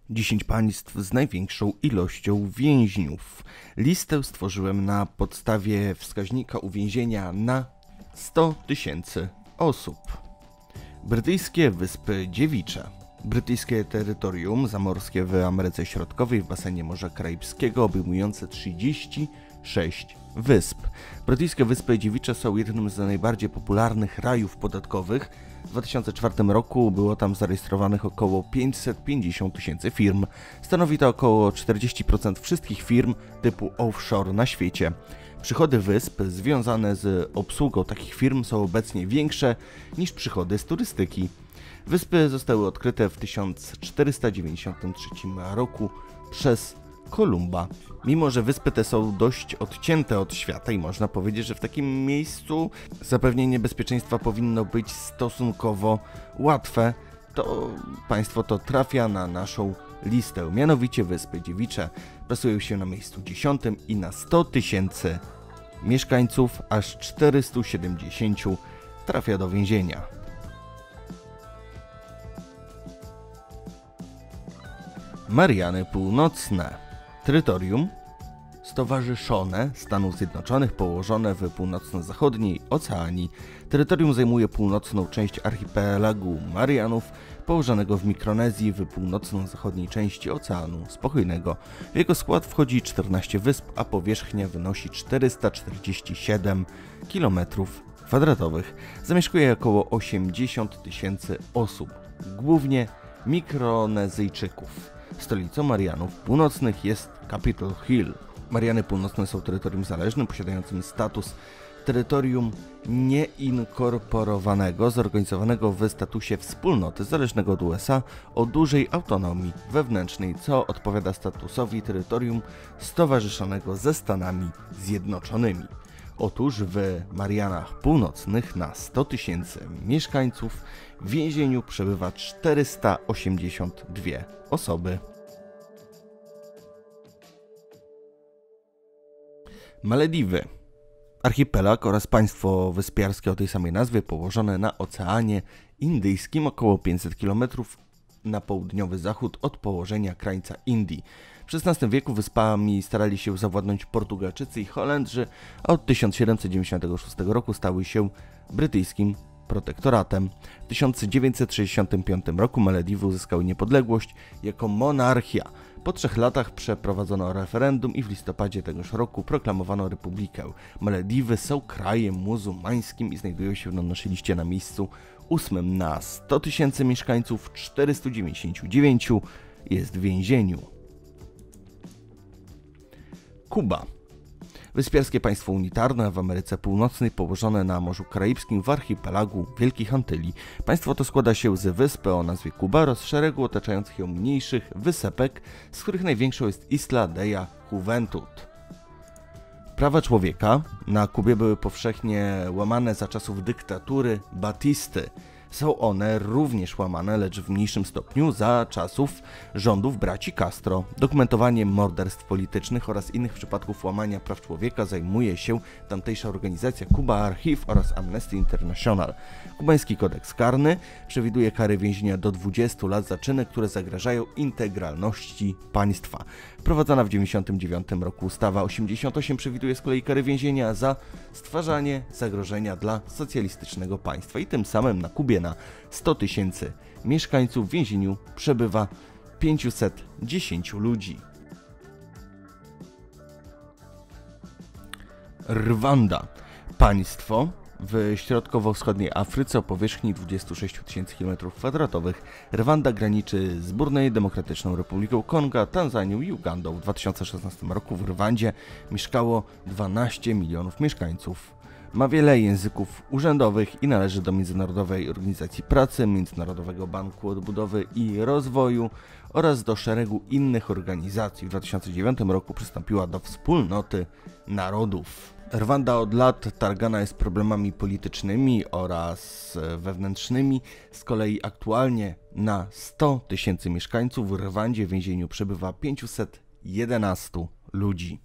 10 państw z największą ilością więźniów. Listę stworzyłem na podstawie wskaźnika uwięzienia na 100 000 osób. Brytyjskie Wyspy Dziewicze. Brytyjskie terytorium zamorskie w Ameryce Środkowej w basenie Morza Karaibskiego, obejmujące 36 wysp. Brytyjskie Wyspy Dziewicze są jednym z najbardziej popularnych rajów podatkowych. W 2004 roku było tam zarejestrowanych około 550 000 firm. Stanowi to około 40% wszystkich firm typu offshore na świecie. Przychody wysp związane z obsługą takich firm są obecnie większe niż przychody z turystyki. Wyspy zostały odkryte w 1493 roku przez Kolumba. Mimo że wyspy te są dość odcięte od świata i można powiedzieć, że w takim miejscu zapewnienie bezpieczeństwa powinno być stosunkowo łatwe, to państwo to trafia na naszą listę. Mianowicie Wyspy Dziewicze plasują się na miejscu 10 i na 100 000 mieszkańców aż 470 trafia do więzienia. Mariany Północne. Terytorium stowarzyszone Stanów Zjednoczonych położone w północno-zachodniej Oceanii. Terytorium zajmuje północną część archipelagu Marianów, położonego w Mikronezji w północno-zachodniej części Oceanu Spokojnego. W jego skład wchodzi 14 wysp, a powierzchnia wynosi 447 km². Zamieszkuje około 80 000 osób, głównie Mikronezyjczyków. Stolicą Marianów Północnych jest Capitol Hill. Mariany Północne są terytorium zależnym, posiadającym status terytorium nieinkorporowanego, zorganizowanego w statusie wspólnoty zależnego od USA o dużej autonomii wewnętrznej, co odpowiada statusowi terytorium stowarzyszonego ze Stanami Zjednoczonymi. Otóż w Marianach Północnych na 100 000 mieszkańców w więzieniu przebywa 482 osoby. Malediwy. Archipelag oraz państwo wyspiarskie o tej samej nazwie położone na Oceanie Indyjskim około 500 km na południowy zachód od położenia krańca Indii. W XVI wieku wyspami starali się zawładnąć Portugalczycy i Holendrzy, a od 1796 roku stały się brytyjskim protektoratem. W 1965 roku Malediwy uzyskały niepodległość jako monarchia. Po 3 latach przeprowadzono referendum i w listopadzie tegoż roku proklamowano republikę. Malediwy są krajem muzułmańskim i znajdują się na naszej liście na miejscu 8. Na 100 000 mieszkańców 499 jest w więzieniu. Kuba. Wyspiarskie państwo unitarne w Ameryce Północnej położone na Morzu Karaibskim w archipelagu Wielkich Antyli. Państwo to składa się z wyspy o nazwie Kuba oraz szeregu otaczających ją mniejszych wysepek, z których największą jest Isla de la Juventud. Prawa człowieka na Kubie były powszechnie łamane za czasów dyktatury Batisty. Są one również łamane, lecz w mniejszym stopniu za czasów rządów braci Castro. Dokumentowaniem morderstw politycznych oraz innych przypadków łamania praw człowieka zajmuje się tamtejsza organizacja Cuba Archive oraz Amnesty International. Kubański kodeks karny przewiduje kary więzienia do 20 lat za czyny, które zagrażają integralności państwa. Wprowadzona w 1999 roku ustawa 88 przewiduje z kolei kary więzienia za stwarzanie zagrożenia dla socjalistycznego państwa i tym samym na Kubie na 100 000 mieszkańców w więzieniu przebywa 510 ludzi. Rwanda. Państwo w środkowo-wschodniej Afryce o powierzchni 26 000 km². Rwanda graniczy z Brunei, Demokratyczną Republiką Konga, Tanzanią i Ugandą. W 2016 roku w Rwandzie mieszkało 12 milionów mieszkańców. Ma wiele języków urzędowych i należy do Międzynarodowej Organizacji Pracy, Międzynarodowego Banku Odbudowy i Rozwoju oraz do szeregu innych organizacji. W 2009 roku przystąpiła do Wspólnoty Narodów. Rwanda od lat targana jest problemami politycznymi oraz wewnętrznymi. Z kolei aktualnie na 100 000 mieszkańców w Rwandzie w więzieniu przebywa 511 ludzi.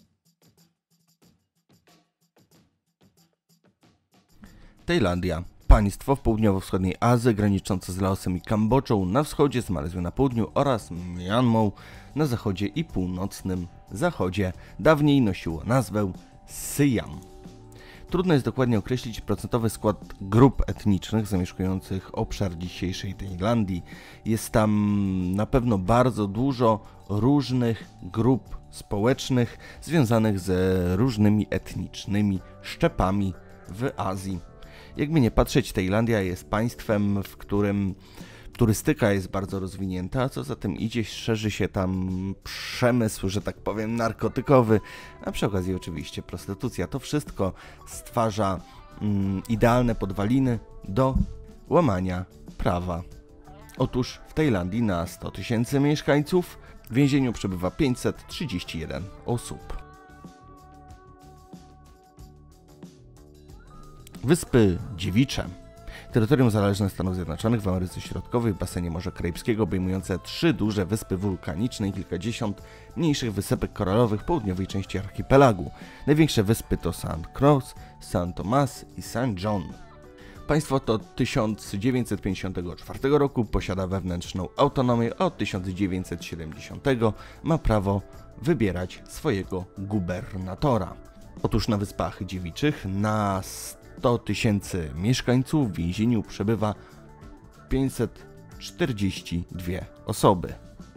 Tajlandia. państwo w południowo-wschodniej Azji, graniczące z Laosem i Kambodżą na wschodzie, z Malezją na południu oraz Myanmą na zachodzie i północnym zachodzie. Dawniej nosiło nazwę Siam. Trudno jest dokładnie określić procentowy skład grup etnicznych zamieszkujących obszar dzisiejszej Tajlandii. Jest tam na pewno bardzo dużo różnych grup społecznych związanych z różnymi etnicznymi szczepami w Azji. Jakby nie patrzeć, Tajlandia jest państwem, w którym turystyka jest bardzo rozwinięta, a co za tym idzie, szerzy się tam przemysł, że tak powiem, narkotykowy, a przy okazji oczywiście prostytucja. To wszystko stwarza idealne podwaliny do łamania prawa. Otóż w Tajlandii na 100 000 mieszkańców w więzieniu przebywa 531 osób. Wyspy Dziewicze. Terytorium zależne Stanów Zjednoczonych w Ameryce Środkowej w basenie Morza Karaibskiego, obejmujące 3 duże wyspy wulkaniczne i kilkadziesiąt mniejszych wysepek koralowych w południowej części archipelagu. Największe wyspy to St. Croix, St. Thomas i St. John. Państwo to od 1954 roku posiada wewnętrzną autonomię, a od 1970 ma prawo wybierać swojego gubernatora. Otóż na Wyspach Dziewiczych na 100 000 mieszkańców w więzieniu przebywa 542 osoby.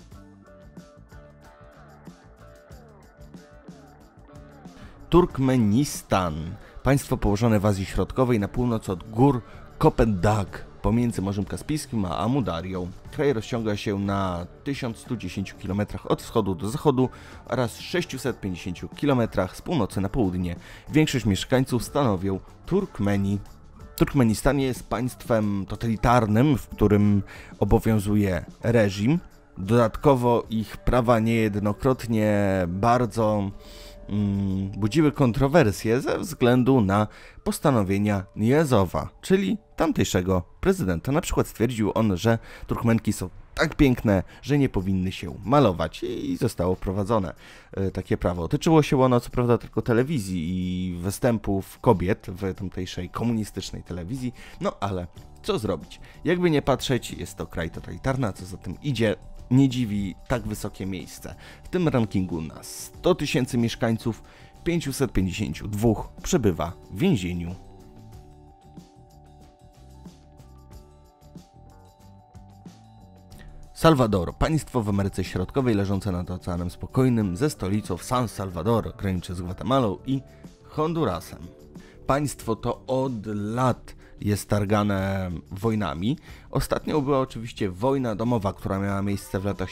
Turkmenistan. Państwo położone w Azji Środkowej na północ od gór Kopendagh pomiędzy Morzem Kaspijskim a Amudarią. Kraj rozciąga się na 1110 km od wschodu do zachodu oraz 650 km z północy na południe. Większość mieszkańców stanowią Turkmeni. Turkmenistan jest państwem totalitarnym, w którym obowiązuje reżim. Dodatkowo ich prawa niejednokrotnie bardzo budziły kontrowersje ze względu na postanowienia Nijazowa, czyli tamtejszego prezydenta. Na przykład stwierdził on, że Turkmenki są tak piękne, że nie powinny się malować i zostało wprowadzone takie prawo. Tyczyło się ono co prawda tylko telewizji i występów kobiet w tamtejszej komunistycznej telewizji, no ale co zrobić? Jakby nie patrzeć, jest to kraj totalitarny, a co za tym idzie, nie dziwi tak wysokie miejsce. W tym rankingu na 100 000 mieszkańców 552 przebywa w więzieniu. Salwador, państwo w Ameryce Środkowej leżące nad Oceanem Spokojnym ze stolicą w San Salvador, graniczy z Gwatemalą i Hondurasem. Państwo to od lat jest targane wojnami. Ostatnio była oczywiście wojna domowa, która miała miejsce w latach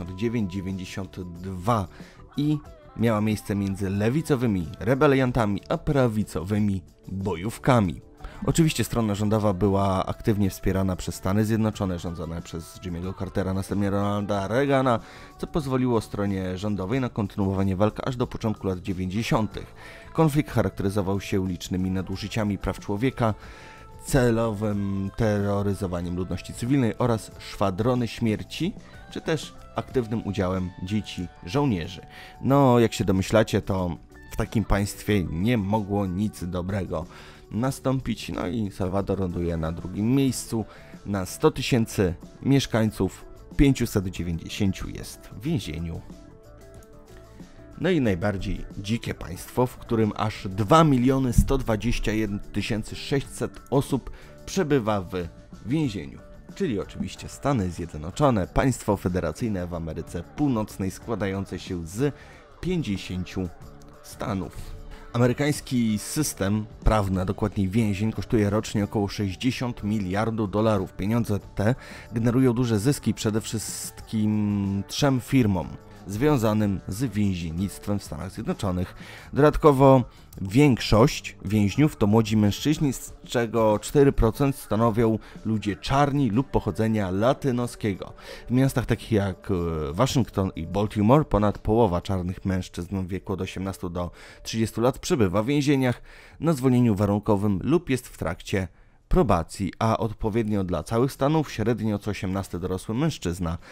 79-92 i miała miejsce między lewicowymi rebeliantami a prawicowymi bojówkami. Oczywiście strona rządowa była aktywnie wspierana przez Stany Zjednoczone, rządzone przez Jimmy'ego Cartera, następnie Ronalda Reagana, co pozwoliło stronie rządowej na kontynuowanie walk aż do początku lat 90. Konflikt charakteryzował się licznymi nadużyciami praw człowieka, celowym terroryzowaniem ludności cywilnej oraz szwadrony śmierci, czy też aktywnym udziałem dzieci żołnierzy. No, jak się domyślacie, to w takim państwie nie mogło nic dobrego nastąpić, no i Salwador ląduje na drugim miejscu. Na 100 000 mieszkańców 590 jest w więzieniu. No i najbardziej dzikie państwo, w którym aż 2 121 600 osób przebywa w więzieniu, czyli oczywiście Stany Zjednoczone, państwo federacyjne w Ameryce Północnej składające się z 50 stanów. Amerykański system prawny, a dokładniej więzień, kosztuje rocznie około 60 miliardów dolarów. Pieniądze te generują duże zyski przede wszystkim 3 firmom związanym z więziennictwem w Stanach Zjednoczonych. Dodatkowo większość więźniów to młodzi mężczyźni, z czego 4% stanowią ludzie czarni lub pochodzenia latynoskiego. W miastach takich jak Waszyngton i Baltimore ponad połowa czarnych mężczyzn w wieku od 18 do 30 lat przebywa w więzieniach na zwolnieniu warunkowym lub jest w trakcie probacji, a odpowiednio dla całych stanów średnio co 18 dorosły mężczyzna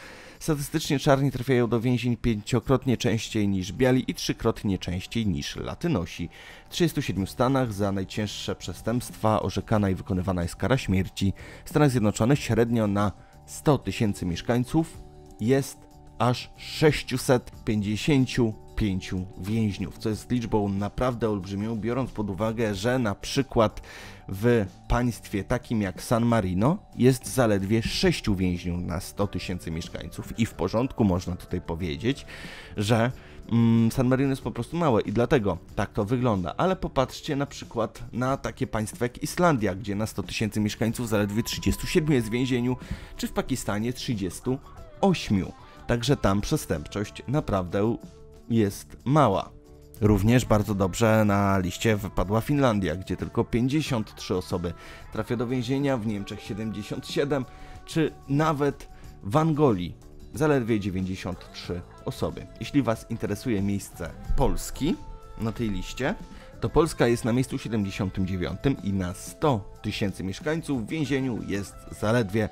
Statystycznie czarni trafiają do więzień 5-krotnie częściej niż biali i 3-krotnie częściej niż latynosi. W 37 stanach za najcięższe przestępstwa orzekana i wykonywana jest kara śmierci. W Stanach Zjednoczonych średnio na 100 tysięcy mieszkańców jest aż 655 więźniów, co jest liczbą naprawdę olbrzymią, biorąc pod uwagę, że na przykład w państwie takim jak San Marino jest zaledwie 6 więźniów na 100 tysięcy mieszkańców i w porządku można tutaj powiedzieć, że San Marino jest po prostu małe i dlatego tak to wygląda, ale popatrzcie na przykład na takie państwa jak Islandia, gdzie na 100 tysięcy mieszkańców zaledwie 37 jest w więzieniu, czy w Pakistanie 38. Także tam przestępczość naprawdę jest mała. Również bardzo dobrze na liście wypadła Finlandia, gdzie tylko 53 osoby trafia do więzienia, w Niemczech 77, czy nawet w Angolii zaledwie 93 osoby. Jeśli Was interesuje miejsce Polski na tej liście, to Polska jest na miejscu 79 i na 100 tysięcy mieszkańców w więzieniu jest zaledwie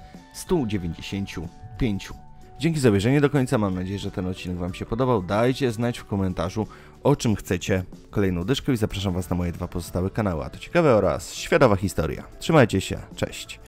195. Dzięki za obejrzenie do końca, mam nadzieję, że ten odcinek Wam się podobał. Dajcie znać w komentarzu, o czym chcecie kolejną dyszkę i zapraszam Was na moje 2 pozostałe kanały, a to ciekawe oraz światowa historia. Trzymajcie się, cześć!